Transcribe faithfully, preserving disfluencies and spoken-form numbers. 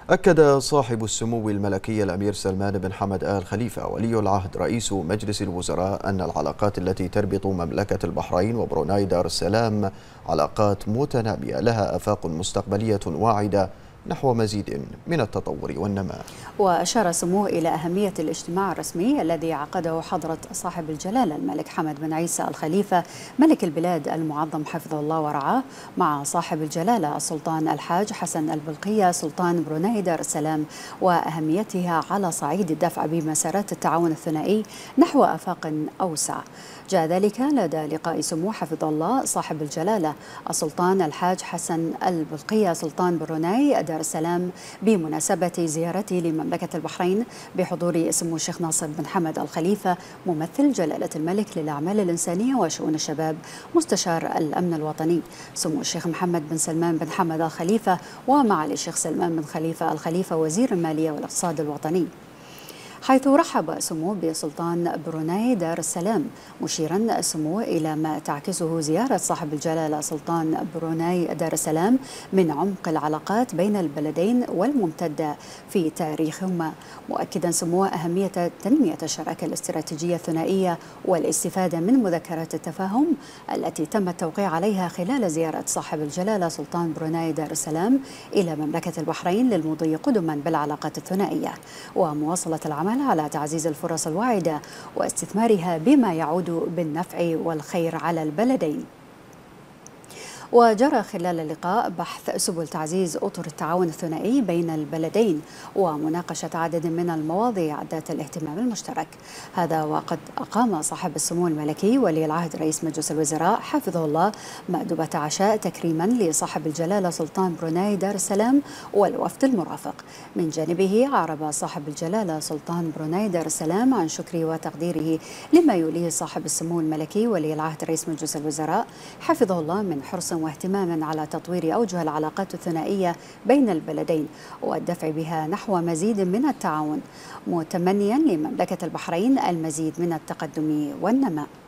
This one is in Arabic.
أكد صاحب السمو الملكي الأمير سلمان بن حمد آل خليفة ولي العهد رئيس مجلس الوزراء أن العلاقات التي تربط مملكة البحرين وبروناي دار السلام علاقات متنامية لها آفاق مستقبلية واعدة نحو مزيد من التطور والنماء. وأشار سموه إلى أهمية الاجتماع الرسمي الذي عقده حضرة صاحب الجلالة الملك حمد بن عيسى الخليفة ملك البلاد المعظم حفظه الله ورعاه مع صاحب الجلالة السلطان الحاج حسن البلقية سلطان بروناي دار السلام، وأهميتها على صعيد الدفع بمسارات التعاون الثنائي نحو آفاق أوسع. جاء ذلك لدى لقاء سمو حفظ الله صاحب الجلالة السلطان الحاج حسن البلقية سلطان بروناي دار السلام بمناسبة زيارته لمملكة البحرين بحضور سمو الشيخ ناصر بن حمد الخليفة ممثل جلالة الملك للأعمال الإنسانية وشؤون الشباب مستشار الأمن الوطني، سمو الشيخ محمد بن سلمان بن حمد الخليفة ومعالي الشيخ سلمان بن خليفة الخليفة وزير المالية والاقتصاد الوطني، حيث رحب سموه بسلطان بروناي دار السلام مشيرا سموه إلى ما تعكسه زيارة صاحب الجلالة سلطان بروناي دار السلام من عمق العلاقات بين البلدين والممتدة في تاريخهما، مؤكدا سموه أهمية تنمية الشراكة الاستراتيجية الثنائية والاستفادة من مذكرات التفاهم التي تم التوقيع عليها خلال زيارة صاحب الجلالة سلطان بروناي دار السلام إلى مملكة البحرين للمضي قدما بالعلاقات الثنائية ومواصلة العمل على تعزيز الفرص الواعدة واستثمارها بما يعود بالنفع والخير على البلدين. وجرى خلال اللقاء بحث سبل تعزيز أطر التعاون الثنائي بين البلدين ومناقشة عدد من المواضيع ذات الاهتمام المشترك، هذا وقد أقام صاحب السمو الملكي ولي العهد رئيس مجلس الوزراء حفظه الله مأدبة عشاء تكريما لصاحب الجلالة سلطان بروناي دار السلام والوفد المرافق. من جانبه أعرب صاحب الجلالة سلطان بروناي دار السلام عن شكره وتقديره لما يوليه صاحب السمو الملكي ولي العهد رئيس مجلس الوزراء حفظه الله من حرص واهتماما على تطوير أوجه العلاقات الثنائية بين البلدين والدفع بها نحو مزيد من التعاون، متمنيا لمملكة البحرين المزيد من التقدم والنماء.